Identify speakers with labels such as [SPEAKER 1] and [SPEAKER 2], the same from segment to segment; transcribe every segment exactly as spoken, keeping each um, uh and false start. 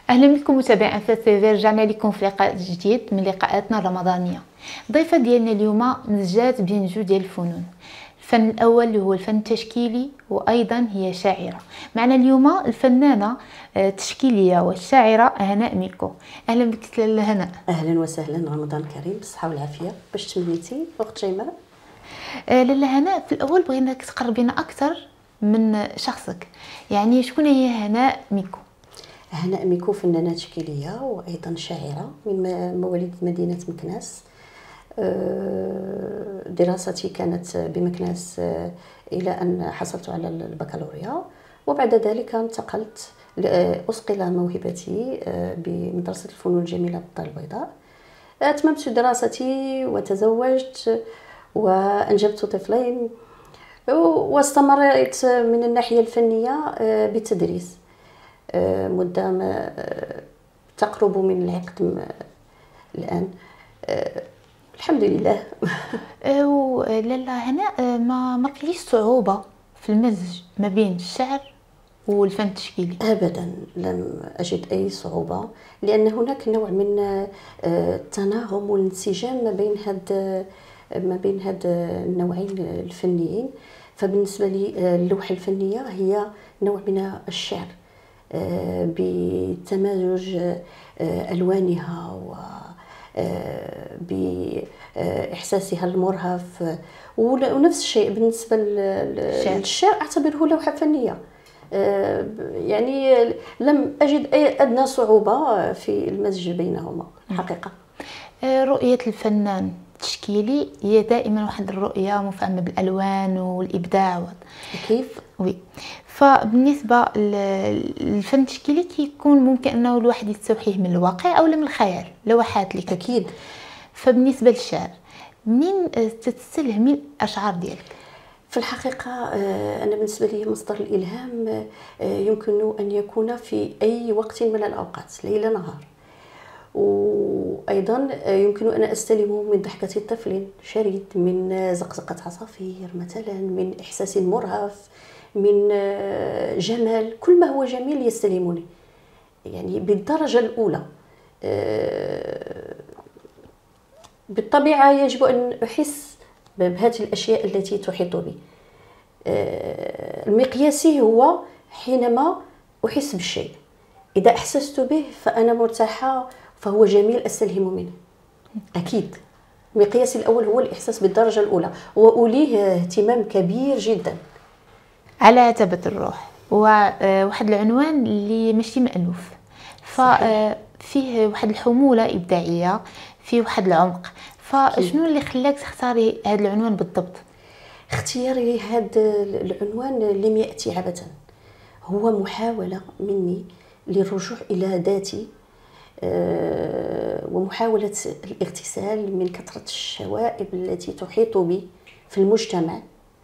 [SPEAKER 1] أهلا بكم متابعين أنفاس تي في. رجعنا لكم في لقاء جديد من لقاءاتنا الرمضانية. الضيفة ديالنا اليوم مزجات بين جوج ديال الفنون. الفن الأول اللي هو الفن التشكيلي، وأيضا هي شاعرة. معنا اليوم الفنانة التشكيلية والشاعرة هناء ميكو. أهلا بك لاله هناء.
[SPEAKER 2] أهلا وسهلا، رمضان كريم بالصحة والعافية. باش تمنيتي وقت شيماء؟
[SPEAKER 1] لاله هناء، في الأول بغيناك تقربينا أكثر من شخصك، يعني شكون هي هناء ميكو؟
[SPEAKER 2] هناء ميكو فنانة تشكيلية وأيضا شاعرة من مواليد مدينة مكناس. دراستي كانت بمكناس إلى أن حصلت على البكالوريا، وبعد ذلك انتقلت أصقل موهبتي بمدرسة الفنون الجميلة بالدار البيضاء. أتممت دراستي وتزوجت وأنجبت طفلين، واستمريت من الناحية الفنية بالتدريس مدة تقرب من العقد الآن، الحمد لله.
[SPEAKER 1] لاله هناء، ما ما لقيتيش صعوبة في المزج ما بين الشعر والفن التشكيلي؟
[SPEAKER 2] ابدا لم اجد اي صعوبه، لان هناك نوع من التناغم والانسجام ما بين هاد ما بين هاد النوعين الفنيين. فبالنسبه لي اللوحه الفنيه هي نوع من الشعر بتمازج الوانها و باحساسها المرهف، ونفس الشيء بالنسبه للشعر اعتبره لوحه فنيه. يعني لم أجد أي أدنى صعوبة في المزج بينهما حقيقة.
[SPEAKER 1] رؤية الفنان التشكيلي هي دائما واحد الرؤية مفعمة بالألوان والإبداع.
[SPEAKER 2] كيف؟
[SPEAKER 1] وي. فبالنسبة للفن التشكيلي كيكون ممكن أنه الواحد يستوحيه من الواقع أو من الخيال، لوحات لك
[SPEAKER 2] أكيد.
[SPEAKER 1] فبالنسبة للشعر، منين تستلهمي الأشعار ديالك؟
[SPEAKER 2] في الحقيقة أنا بالنسبة لي مصدر الإلهام يمكن أن يكون في أي وقت من الأوقات، ليل نهار. وأيضا يمكن أن أستلمه من ضحكة الطفل شريد، من زقزقة عصافير مثلا، من إحساس مرهف، من جمال. كل ما هو جميل يستلمني يعني بالدرجة الأولى. بالطبيعة يجب أن أحس بهذه الأشياء التي تحيط بي. المقياسي هو حينما أحس بالشيء، إذا أحسست به فأنا مرتاحة فهو جميل أستلهم منه أكيد. مقياسي الأول هو الإحساس بالدرجة الأولى، وأوليه اهتمام كبير جدا.
[SPEAKER 1] على تبت الروح وواحد العنوان اللي ماشي مألوف، ففيه واحد الحمولة إبداعية، فيه واحد العمق. فشنو اللي خلاك تختاري هذا العنوان بالضبط؟
[SPEAKER 2] اختياري لهذا العنوان لم يأتي عبثا، هو محاولة مني للرجوع إلى ذاتي ومحاولة الاغتسال من كثرة الشوائب التي تحيط بي في المجتمع.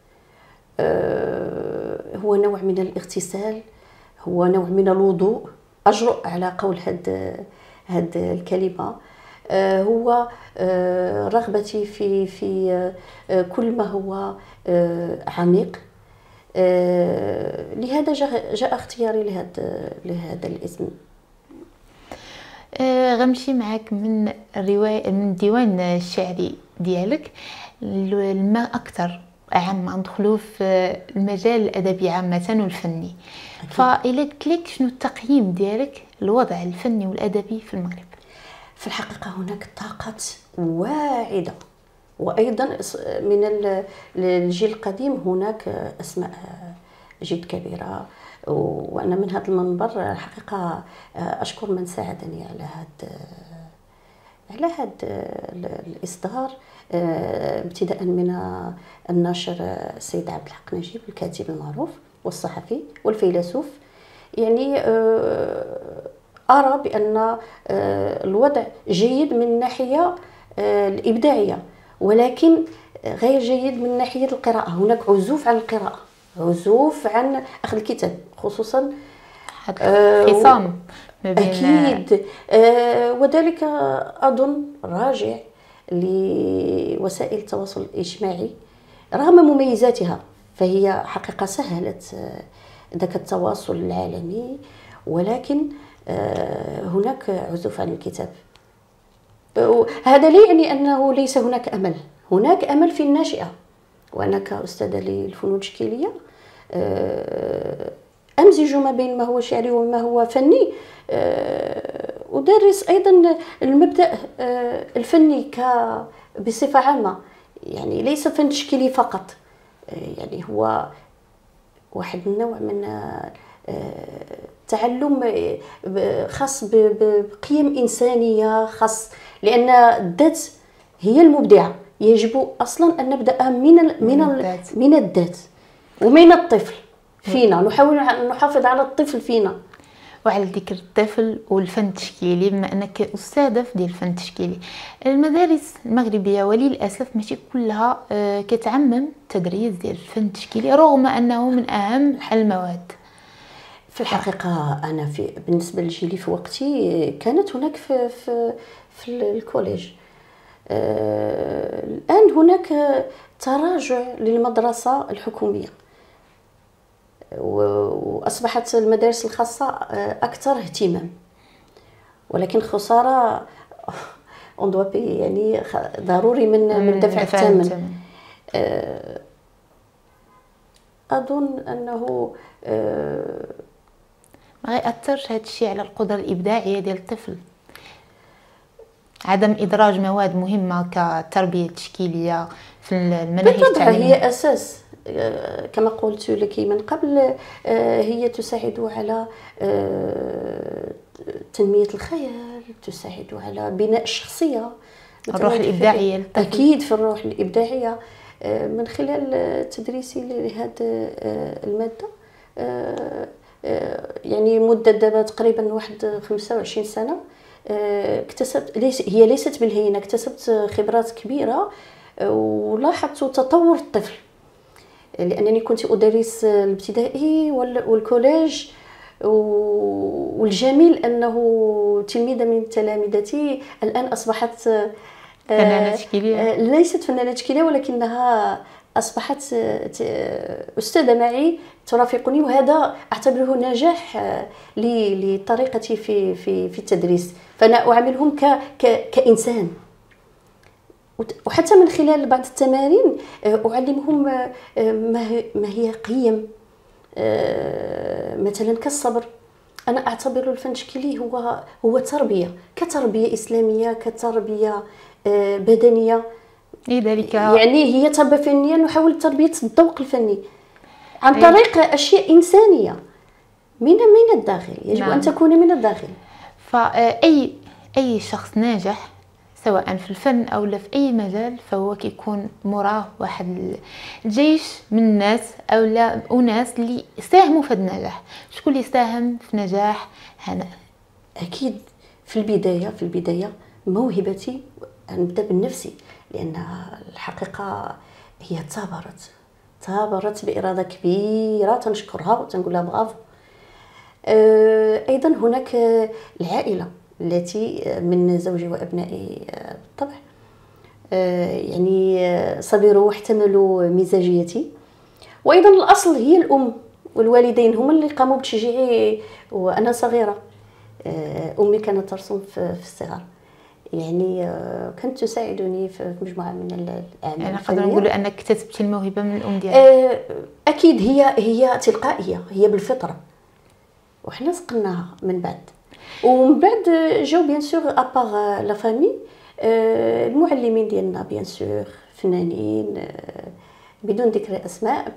[SPEAKER 2] هو نوع من الاغتسال، هو نوع من الوضوء، أجرؤ على قول هاد هاد الكلمة. هو رغبتي في في كل ما هو عميق. لهذا جاء اختياري لهذا لهذا الاسم.
[SPEAKER 1] غنمشي معك من الروايه من الديوان الشعري ديالك لما اكثر عام ندخلوا في المجال الادبي عامه والفني. فإلا قلت لك شنو التقييم ديالك الوضع الفني والادبي في المغرب؟
[SPEAKER 2] في الحقيقة هناك طاقات واعدة، وأيضا من الجيل القديم هناك أسماء جد كبيرة. وأنا من هذا المنبر الحقيقة أشكر من ساعدني على هذا على هذا الإصدار، ابتداء من الناشر السيد عبد الحق نجيب، الكاتب المعروف والصحفي والفيلسوف. يعني أرى بأن الوضع جيد من الناحية الإبداعية، ولكن غير جيد من ناحية القراءة. هناك عزوف عن القراءة، عزوف عن أخذ الكتاب، خصوصا
[SPEAKER 1] خصام ما بين
[SPEAKER 2] أكيد. وذلك أظن راجع لوسائل التواصل الاجتماعي. رغم مميزاتها فهي حقيقة سهلت ذاك التواصل العالمي، ولكن هناك عزوف عن الكتاب. هذا لا يعني أنه ليس هناك أمل، هناك أمل في الناشئة. وأنا كأستاذة للفنون التشكيلية أمزج ما بين ما هو شعري وما هو فني. أدرس أيضا المبدأ الفني ك بصفة عامة، يعني ليس فن تشكيلي فقط، يعني هو واحد النوع من تعلم خاص بقيم إنسانية، خاص لأن الذات هي المبدعة. يجب أصلا أن نبدأ من من الذات، من الذات ومن الطفل فينا. نحاول نحافظ على الطفل فينا.
[SPEAKER 1] وعلى ذكر الطفل والفن التشكيلي، بما انك استاذه في ديال الفن التشكيلي، المدارس المغربيه وللاسف ماشي كلها كتعمم التدريس ديال الفن التشكيلي رغم انه من اهم المواد.
[SPEAKER 2] في الحقيقه انا في بالنسبه لجيلي في وقتي كانت هناك في في في الكوليج. آه الان هناك تراجع للمدرسه الحكوميه، واصبحت المدارس الخاصه اكثر اهتمام، ولكن خساره اون دوا بي، يعني ضروري من من دفع الثمن. اظن انه
[SPEAKER 1] ما غيأثرش هذا الشيء على القدره الابداعيه ديال الطفل؟ عدم ادراج مواد مهمه كالتربيه التشكيليه في المناهج التعليميه
[SPEAKER 2] هي اساس، كما قلت لك من قبل. هي تساعد على تنمية الخيال، تساعد على بناء الشخصية،
[SPEAKER 1] الروح الإبداعية.
[SPEAKER 2] أكيد في الروح الإبداعية من خلال تدريسي لهذه المادة. يعني مدة دابا تقريبا واحد خمسة وعشرين سنة اكتسبت، ليس هي ليست بالهينة، اكتسبت خبرات كبيرة ولاحظت تطور الطفل، لأنني كنت أدرس الابتدائي والكوليج. والجميل أنه تلميذة من تلامذتي الآن أصبحت
[SPEAKER 1] فنانة تشكيلية،
[SPEAKER 2] ليست فنانة تشكيلية ولكنها أصبحت أستاذة معي ترافقني، وهذا أعتبره نجاح لطريقتي في في في التدريس. فأنا أعاملهم ك كإنسان، وحتى من خلال بعض التمارين أعلمهم ما هي قيم مثلا كالصبر. أنا أعتبر الفن التشكيلي هو هو تربية، كتربية إسلامية، كتربية بدنية.
[SPEAKER 1] لذلك
[SPEAKER 2] يعني هي تربية فنية، نحاول تربية الذوق الفني عن طريق أشياء إنسانية من من الداخل. يجب نعم. أن تكون من الداخل.
[SPEAKER 1] فأي أي شخص ناجح سواء في الفن أو لا في أي مجال فهو كيكون مراه واحد الجيش من الناس أو لا أناس اللي ساهموا في هذا النجاح. شكون اللي ساهم في نجاح هناء؟
[SPEAKER 2] أكيد في البداية في البداية موهبتي، نبدأ بالنفسي، لأن الحقيقة هي ثابرت ثابرت بإرادة كبيرة تنشكرها وتنقول لها برافو. أيضا هناك العائلة التي من زوجي وأبنائي بالطبع يعني صبروا واحتملوا مزاجيتي. وأيضا الأصل هي الأم والوالدين، هم اللي قاموا بتشجيعي وأنا صغيرة. أمي كانت ترسم في الصغر، يعني كانت تساعدني في مجموعة من الأعمال.
[SPEAKER 1] يعني نقدر نقول أنك اكتسبتي الموهبة من الأم ديالك؟
[SPEAKER 2] أكيد هي هي تلقائية، هي بالفطرة، وحنا سقناها من بعد. ومن بعد جاو بيان سور ابار لا فامي المعلمين ديالنا بيان سور فنانين بدون ذكر اسماء،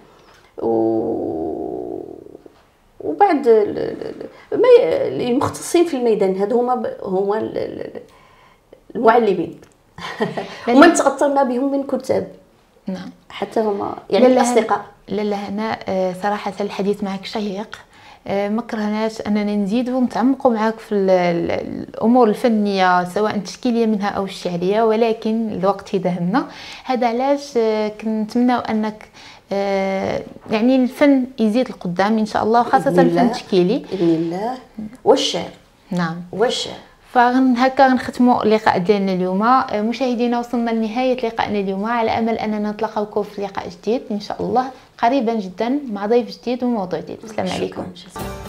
[SPEAKER 2] وبعد المختصين في الميدان هادو هما هما المعلمين. هما تاثرنا بهم من كتاب.
[SPEAKER 1] نعم،
[SPEAKER 2] حتى هما يعني الاصدقاء.
[SPEAKER 1] لاله هناء صراحه الحديث معك شيق، ما كرهناش اننا نزيدوا ونتعمقوا معاك في الامور الفنيه سواء التشكيليه منها او الشعريه، ولكن الوقت يداهمنا. هذا علاش كنتمناو انك يعني الفن يزيد القدام ان شاء الله، خاصه الفن التشكيلي
[SPEAKER 2] باذن الله والشعر.
[SPEAKER 1] نعم
[SPEAKER 2] والشعر.
[SPEAKER 1] فهكا غنختموا اللقاء ديالنا اليوم. مشاهدينا وصلنا لنهايه لقائنا اليوم، على امل اننا نتلاقاوكم في لقاء جديد ان شاء الله قريبا جدا مع ضيف جديد وموضوع جديد. السلام عليكم.